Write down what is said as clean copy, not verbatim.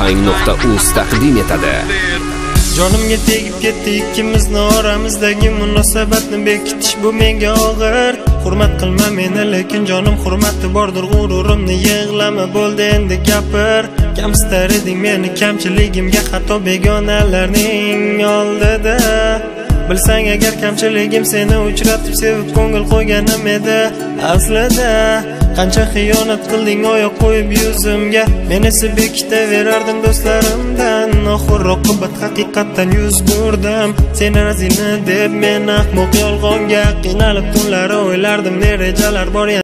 ohang.uz taqdim etadi. Jonimga tegib ketdi ikkimizni oramizdagi munosabatni bekitish bu menga og'ir. Hurmat qilma meni, lekin jonim hurmati bordir, g'ururimni yig'lama, bo'ldi endi gapir. Kamsitar eding meni kamchiligimga, hatto begonalarning oldida. Bilsang agar kamchiligim seni uchratib sevib ko'ngil qo'yganim edi. Aslida qancha xiyonat qilding oyoq qo'yib yuzimga, men esa bekitaverardim do'stlarimdan. Oxir oqibat haqiqatdan yuz burdim. Seni razina deb men ahmoq yolg'onga qiynalib tunlari o'ylardim, ne rejalar bor